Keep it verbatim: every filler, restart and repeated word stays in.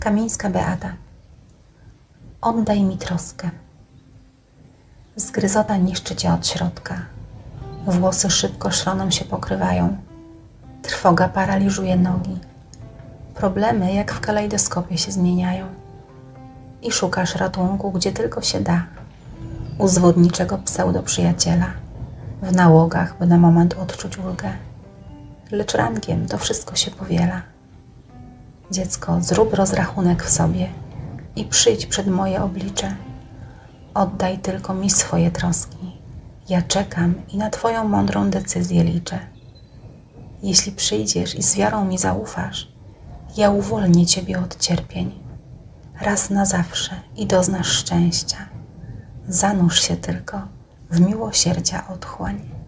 Kamińska Beata. Oddaj mi troskę. Zgryzota niszczy cię od środka. Włosy szybko szroną się pokrywają. Trwoga paraliżuje nogi. Problemy jak w kalejdoskopie się zmieniają. I szukasz ratunku, gdzie tylko się da. U zwodniczego pseudo-przyjaciela. W nałogach, by na moment odczuć ulgę. Lecz rankiem to wszystko się powiela. Dziecko, zrób rozrachunek w sobie i przyjdź przed moje oblicze. Oddaj tylko mi swoje troski. Ja czekam i na twoją mądrą decyzję liczę. Jeśli przyjdziesz i z wiarą mi zaufasz, ja uwolnię ciebie od cierpień. Raz na zawsze i doznasz szczęścia. Zanurz się tylko w miłosierdzia otchłań.